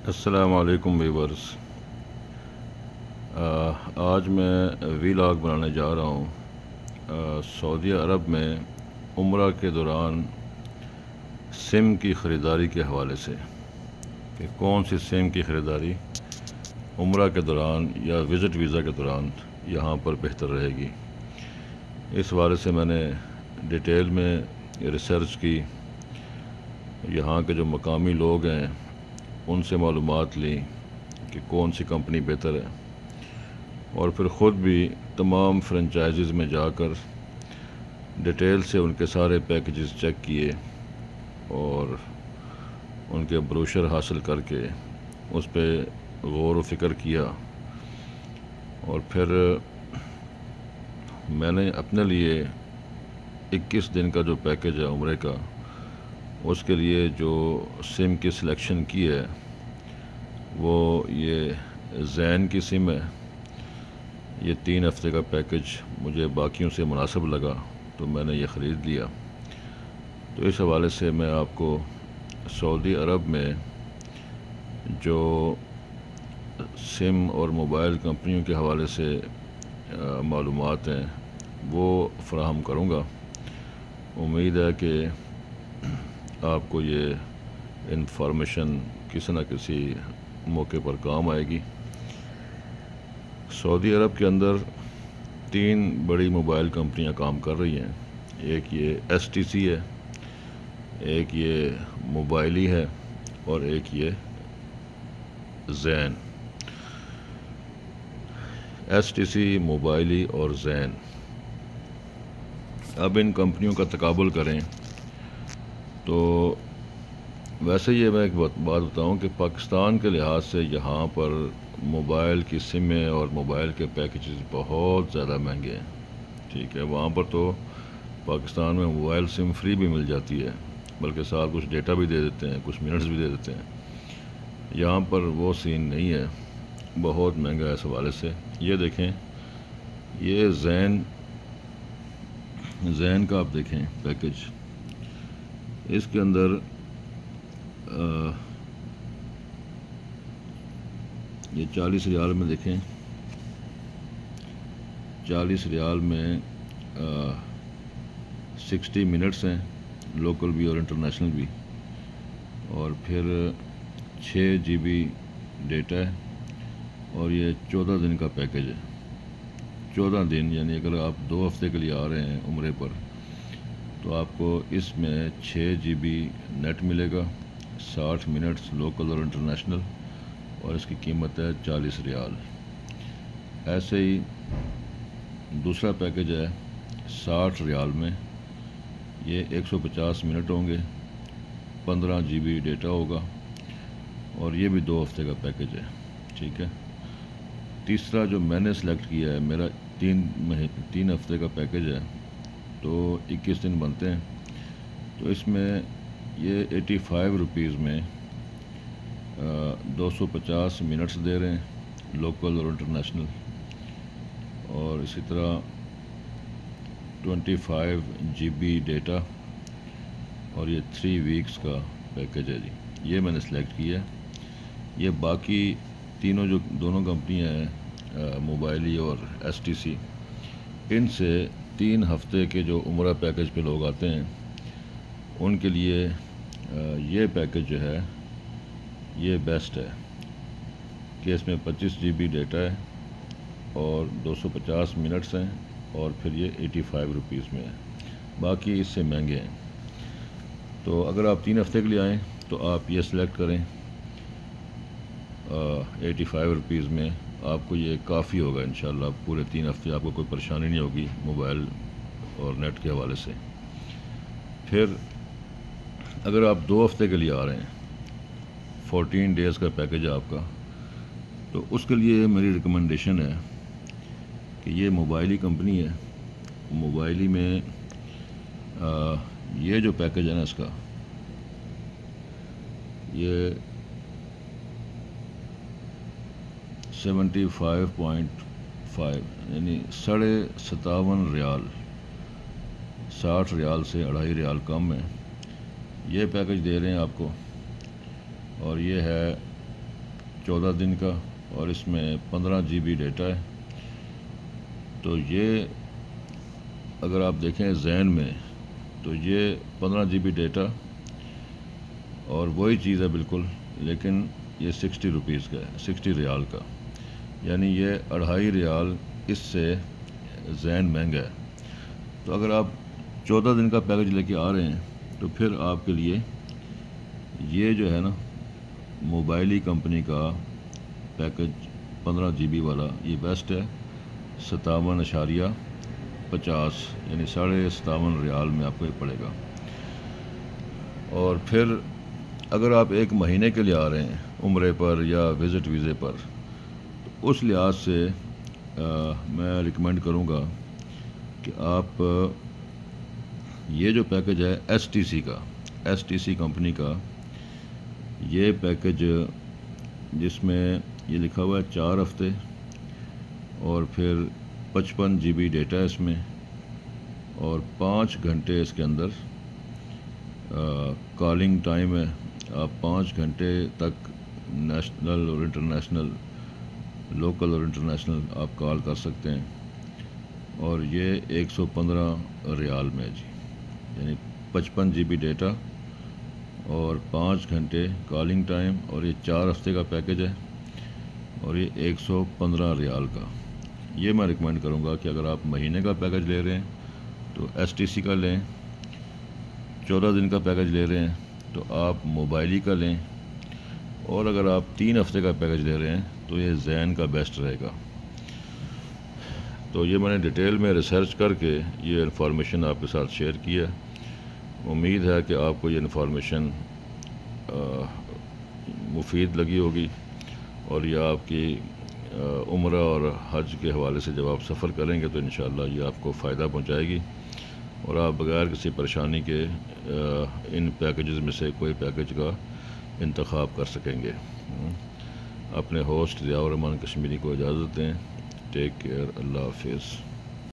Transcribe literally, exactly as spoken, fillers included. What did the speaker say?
السلام علیکم ویورز۔ آج میں ویلاگ بنانے جا رہا ہوں آ، سعودی عرب میں عمرہ کے دوران سم کی خریداری کے حوالے سے کہ کون سی سم کی خریداری عمرہ کے دوران یا وزٹ ویزا کے دوران یہاں پر بہتر رہے گی۔ اس حوالے سے میں نے ڈیٹیل میں ریسرچ کی، یہاں کے جو مقامی لوگ ہیں ان سے معلومات لی کہ کون سی کمپنی بہتر ہے، اور پھر خود بھی تمام فرنچائزز میں جا کر ڈیٹیل سے ان کے سارے پیکیجز چیک کیے اور ان کے بروشر حاصل کر کے اس پہ غور و فکر کیا، اور پھر میں نے اپنے لیے اکیس دن کا جو پیکیج ہے عمرے کا، اس کے لیے جو سم کی سلیکشن کی ہے وہ یہ زین کی سم ہے۔ یہ تین ہفتے کا پیکیج مجھے باقیوں سے مناسب لگا تو میں نے یہ خرید لیا۔ تو اس حوالے سے میں آپ کو سعودی عرب میں جو سم اور موبائل کمپنیوں کے حوالے سے معلومات ہیں وہ فراہم کروں گا۔ امید ہے کہ آپ کو یہ انفارمیشن کسی نہ کسی موقع پر کام آئے گی۔ سعودی عرب کے اندر تین بڑی موبائل کمپنیاں کام کر رہی ہیں۔ ایک یہ ایس ٹی سی ہے، ایک یہ موبائلی ہے، اور ایک یہ زین۔ ایس ٹی سی، موبائلی اور زین، اب ان کمپنیوں کا تقابل کریں تو ویسے یہ میں ایک بات بتاؤں کہ پاکستان کے لحاظ سے یہاں پر موبائل کی سمیں اور موبائل کے پیکیجز بہت زیادہ مہنگے ہیں، ٹھیک ہے۔ وہاں پر تو پاکستان میں موبائل سم فری بھی مل جاتی ہے، بلکہ ساتھ کچھ ڈیٹا بھی دے دیتے ہیں، کچھ منٹس بھی دے دیتے ہیں۔ یہاں پر وہ سین نہیں ہے، بہت مہنگا ہے اس حوالے سے۔ یہ دیکھیں، یہ زین زین کا آپ دیکھیں پیکیج، اس کے اندر آ, یہ چالیس ریال میں دیکھیں، چالیس ریال میں سکسٹی منٹس ہیں، لوکل بھی اور انٹرنیشنل بھی، اور پھر چھ جی بی ڈیٹا ہے، اور یہ چودہ دن کا پیکیج ہے۔ چودہ دن یعنی اگر آپ دو ہفتے کے لیے آ رہے ہیں عمرے پر تو آپ کو اس میں چھ جی بی نیٹ ملے گا، ساٹھ منٹس لوکل اور انٹرنیشنل، اور اس کی قیمت ہے چالیس ریال۔ ایسے ہی دوسرا پیکیج ہے ساٹھ ریال میں، یہ ایک سو پچاس منٹ ہوں گے، پندرہ جی بی ڈیٹا ہوگا، اور یہ بھی دو ہفتے کا پیکیج ہے، ٹھیک ہے۔ تیسرا جو میں نے سلیکٹ کیا ہے، میرا تین مہی تین ہفتے کا پیکیج ہے، تو اکیس دن بنتے ہیں، تو اس میں یہ ایٹی فائیو روپیز میں دو سو پچاس منٹس دے رہے ہیں لوکل اور انٹرنیشنل، اور اسی طرح twenty five G B data, اور یہ تھری ویکس کا پیکیج ہے جی۔ یہ میں نے سلیکٹ کیا ہے۔ یہ باقی تینوں جو دونوں کمپنیاں ہیں، موبائلی اور ایس ٹی سی، ان سے تین ہفتے کے جو عمرہ پیکیج پہ لوگ آتے ہیں ان کے لیے یہ پیکیج جو ہے یہ بیسٹ ہے کہ اس میں پچیس جی بی ڈیٹا ہے اور دو سو پچاس منٹس ہیں، اور پھر یہ ایٹی فائیو روپیز میں ہے، باقی اس سے مہنگے ہیں۔ تو اگر آپ تین ہفتے کے لیے آئیں تو آپ یہ سلیکٹ کریں، ایٹی فائیو روپیز میں آپ کو یہ کافی ہوگا انشاءاللہ، پورے تین ہفتے آپ کو کوئی پریشانی نہیں ہوگی موبائل اور نیٹ کے حوالے سے۔ پھر اگر آپ دو ہفتے کے لیے آ رہے ہیں، فورٹین ڈیز کا پیکیج ہے آپ کا، تو اس کے لیے میری ریکمنڈیشن ہے کہ یہ موبائلی کمپنی ہے۔ موبائلی میں آ, یہ جو پیکیج ہے نا اس کا، یہ سیونٹی فائیو پوائنٹ فائیو یعنی ساڑھے ستاون ریال، ساٹھ ریال سے اڑھائی ریال کم ہے، یہ پیکیج دے رہے ہیں آپ کو، اور یہ ہے چودہ دن کا اور اس میں پندرہ جی بی ڈیٹا ہے. تو یہ اگر آپ دیکھیں زین میں تو یہ پندرہ جی بی ڈیٹا اور وہی چیز ہے بالکل، لیکن یہ سکسٹی روپیز کا ہے، سکسٹی ریال کا، یعنی یہ اڑھائی ریال اس سے زین مہنگا ہے. تو اگر آپ چودہ دن کا پیکج لے کے آ رہے ہیں تو پھر آپ کے لیے یہ جو ہے نا موبائلی کمپنی کا پیکج پندرہ جی بی والا یہ بیسٹ ہے. ستاون اشاریہ پچاس یعنی ساڑھے ستاون ریال میں آپ کو یہ پڑے گا. اور پھر اگر آپ ایک مہینے کے لیے آ رہے ہیں عمرے پر یا وزٹ ویزے پر، تو اس لحاظ سے آ, میں ریکمینڈ کروں گا کہ آپ یہ جو پیکج ہے ایس ٹی سی کا، ایس ٹی سی کمپنی کا یہ پیکج جس میں یہ لکھا ہوا ہے چار ہفتے اور پھر پچپن جی بی ڈیٹا اس میں اور پانچ گھنٹے اس کے اندر کالنگ ٹائم ہے. آپ پانچ گھنٹے تک نیشنل اور انٹرنیشنل، لوکل اور انٹرنیشنل آپ کال کر سکتے ہیں. اور یہ ایک سو پندرہ ریال میں ہے جی، یعنی پچپن جی بی ڈیٹا اور پانچ گھنٹے کالنگ ٹائم، اور یہ چار ہفتے کا پیکج ہے اور یہ ایک سو پندرہ ریال کا. یہ میں ریکمینڈ کروں گا کہ اگر آپ مہینے کا پیکج لے رہے ہیں تو ایس ٹی سی کا لیں، چودہ دن کا پیکج لے رہے ہیں تو آپ موبائلی کا لیں، اور اگر آپ تین ہفتے کا پیکج لے رہے ہیں تو یہ زین کا بیسٹ رہے گا. تو یہ میں نے ڈیٹیل میں ریسرچ کر کے یہ انفارمیشن آپ کے ساتھ شیئر کی ہے. امید ہے کہ آپ کو یہ انفارمیشن مفید لگی ہوگی اور یہ آپ کی عمرہ اور حج کے حوالے سے جب آپ سفر کریں گے تو انشاءاللہ یہ آپ کو فائدہ پہنچائے گی اور آپ بغیر کسی پریشانی کے ان پیکیجز میں سے کوئی پیکیج کا انتخاب کر سکیں گے. اپنے ہوسٹ ضیاء الرحمان کشمیری کو اجازت دیں. Take care. اللہ حافظ.